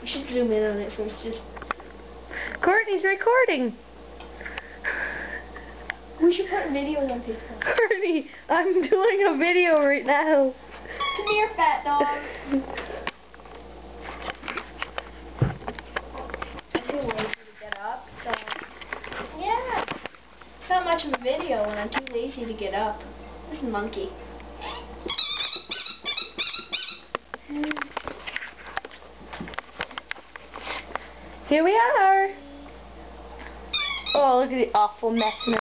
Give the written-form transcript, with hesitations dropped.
should zoom in on it so it's just... Courtney's recording. We should put videos on Facebook. Courtney, I'm doing a video right now. Come here, fat dog. I'm too lazy to get up, so... Yeah. It's not much of a video when I'm too lazy to get up. This is monkey. Here we are. Oh, look at the awful mess.